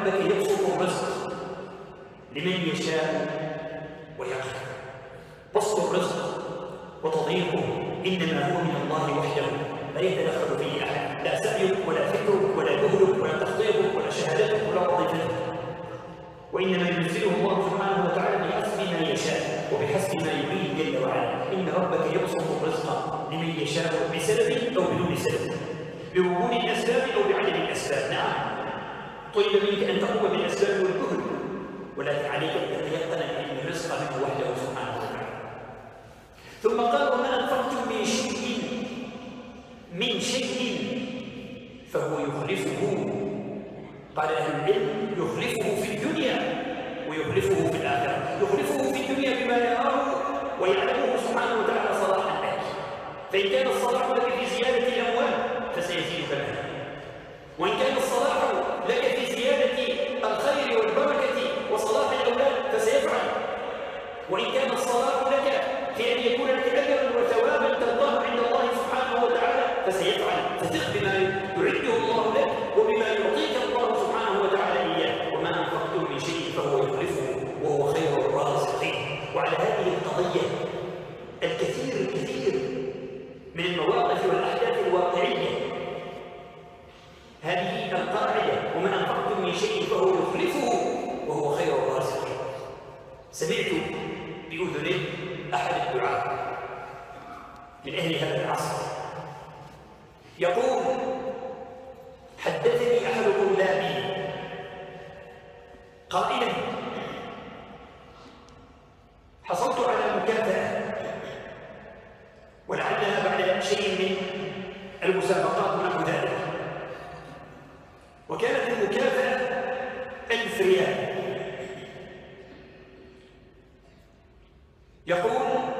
ربك يبسط الرزق لمن يشاء ويقدر. بسط الرزق وتضييقه إنما هو من الله وحده، لا يتدخل فيه أحد، لا سعيك ولا فكرك ولا جهدك ولا تخطيطك ولا شهادتك ولا وظيفتك، وإنما ينزله الله سبحانه وتعالى بحسب ما يشاء وبحسب ما يريد جل وعلا. إن ربك يبسط الرزق لمن يشاء بسبب أو بدون سبب، بوجود الأسباب أو بعدم الأسباب. نعم، طلب منك أن تقوم بالأسباب والجهد، ولكن عليك أن تتيقن أن الرزق منه وحده سبحانه وتعالى. ثم قال: وما أنفقتم من شيء فهو يخلفه. قال أهل العلم: يخلفه في الدنيا ويخلفه في الآخرة. يخلفه في الدنيا بما يراه ويعلمه سبحانه وتعالى صلاحا لك، فإن كان الصلاح لك في زيادة الأموال فسيزيدك لها، وإن كان الصلاح لك في زيادة الخير والبركة وصلاح الأولاد فسيفعل، وإن كان الصلاح لك في أن يكون لك أجرا وثوابا ترضاه عند الله سبحانه وتعالى فسيفعل. فثق بما يعده الله لك وبما يعطيك الله سبحانه وتعالى إياه. وما أنفقتم من شيء فهو يخلفه وهو خير الرازقين. وعلى هذه القضية الكثير من المواقف والأحداث الواقعية هذه القاعدة: وما أنفقتم من شيء فهو يخلفه وهو خير الرازقين. سمعت بأذني أحد الدعاة من أهل هذا العصر يقول: حدثني أحد طلابي قائلا: حصلت على مكافأة ولعلها بعد شيء من المسابقات ونحو ذلك، وكانت المكافأة 1000 ريال. يقول: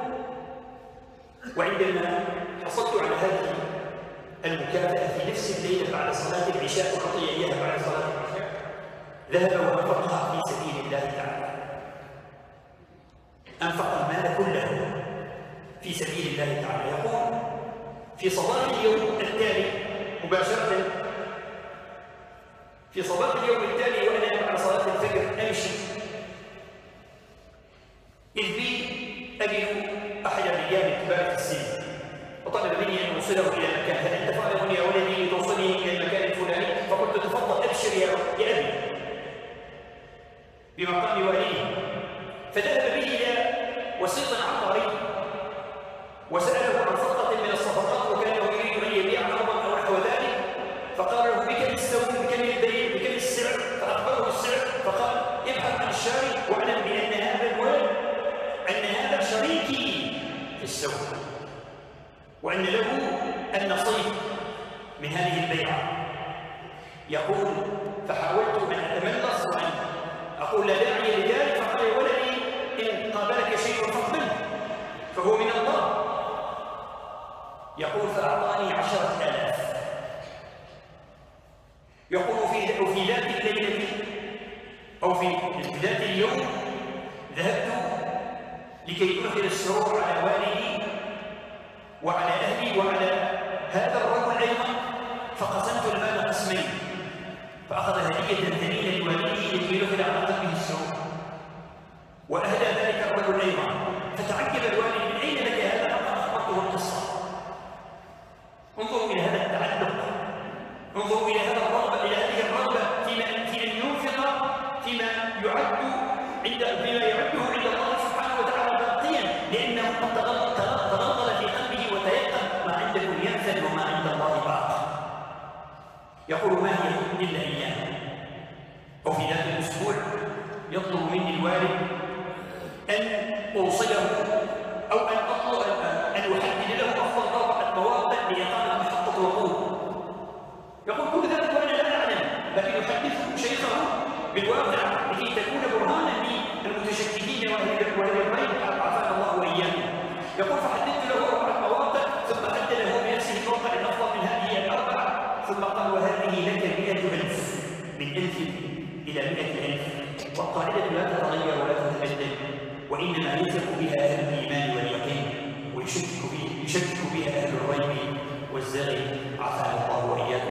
وعندما حصلت على هذه المكافأة في نفس الليلة بعد صلاة العشاء، أعطي إياها بعد صلاة العشاء، ذهب وأنفقها في سبيل الله تعالى. أنفق المال كله في سبيل الله تعالى. يقول: في صباح اليوم التالي مباشرة، في صباح اليوم التالي وأنا بعد صلاة الفجر أمشي، إذ بي أجد أحد الرجال الكبار في السن وطلب مني أن أوصله إلى مكان. هل أنت فارغ يا ولدي لتوصلني إلى المكان الفلاني؟ فقلت: تفضل، أبشر يا أبي بمقام واليه. فذهب به إلى وسيط عقاري وسأله عن صفقة من الصفقات وكان يريد أن يبيع أرضا أو نحو ذلك، فقال له: بكم السوم، بكم البيع، بكم السعر؟ فأخبره السعر، فقال: ابحث عن الشاري واعلم بأن هذا الولد أن هذا شريكي في السوم وأن له النصيب من هذه البيعة. يقول: فحاولت أن أتملص وأن أقول لا داعي لذلك، فقال: يا ولدي إن قابلك شيء فاقبله فهو من الله. يقول: فأعطاني 10,000. يقول: في ذات الليلة أو في ذات اليوم ذهبت لكي أدخل السرور على والدي وعلى أهلي وعلى هذا الرجل أيضا، فقسمت المال قسمين، فأخذ هدية ثمينة لوالده لكي يدخل على قلبه السرور، وأهدى ذلك الرجل أيضا. فتعجب الوالد: من أين لك هذا؟ فقد أخبرته القصة. انظروا إلى هذا التعلق، انظروا إلى هذا الرغبة، إلى هذه الرغبة في أن ينفق فيما يعده عند الله سبحانه وتعالى باقيا، لأنه قد تغلغل في قلبه وتيقن: ما عندكم ينفد وما عند الله باق. يقول: ما هي إلا أيام. أو في ذات الأسبوع يطلب مني الوالد أن أوصله أو أن أطلب أن أحدد له أفضل 4 مواقع لإقامة محطة وقود. يقول: كل ذلك وأنا لا أعلم، لكن يحدث شيخه بالواقع لكي تكون برهانا للمتشككين وأهل الريب عافانا الله وإياهم. يقول: فحددت له 4 مواقع، ثم حدد له بنفسه الموقع الأفضل من هذه ال4، ثم قال: وهذه لك 100,000، من 1000 إلى 100,000. والقاعدة لا تتغير ولا تتبدل، وإنما يثق بها أهل الإيمان واليقين ويشكك بها أهل الريب والزغي عافانا الله وإياكم.